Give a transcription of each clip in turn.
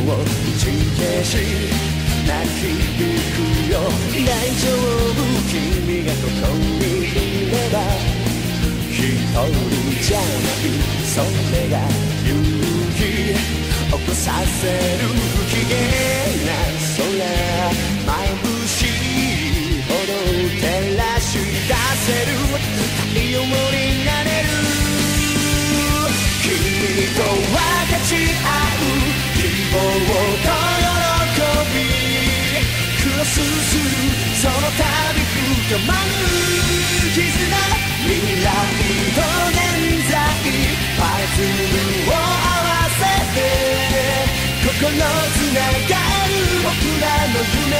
を打ち消し泣きゆくよ大丈夫君がここにいれば一人じゃないそれが勇気起こさせる不機嫌な空眩しいほど照らし出せる太陽になれる君と分かち合う希望と喜びクロスするその度深まる絆未来と現在パズルを合わせて心つながる僕らの夢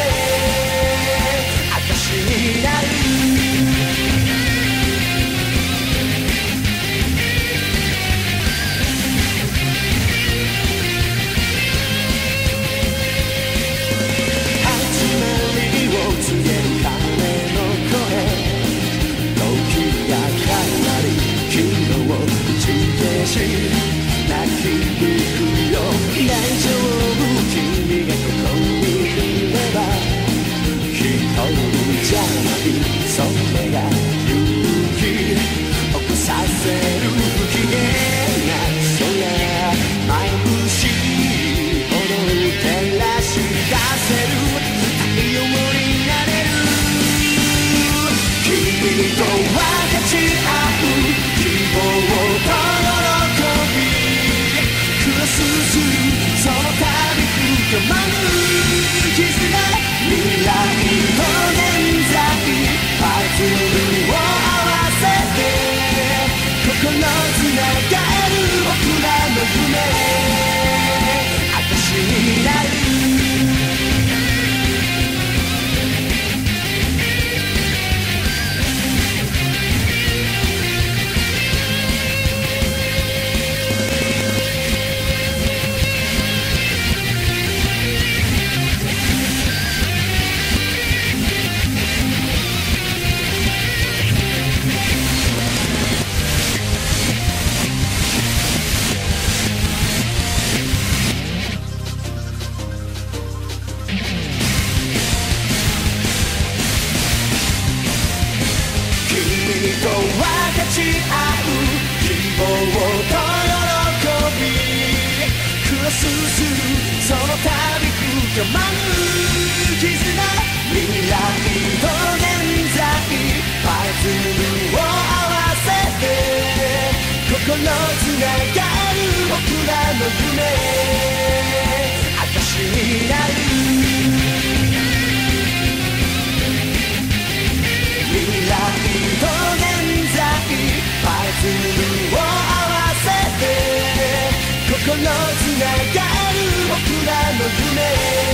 証になる泣きゆくよ大丈夫君がここにいれば一人じゃないそれが勇気起こさせる不機嫌な空眩しいほど照らし出せる太陽になれる君と分かち合う希望とするその度深まる絆未来と現在パズルを合わせて心つながる僕らの夢証になる君と分かち合う希望と喜びクロスするその度深まる絆未来と現在パズルを合わせて心つながる僕らの夢証になる未来と現在パズルを合わせて心つながる僕らの夢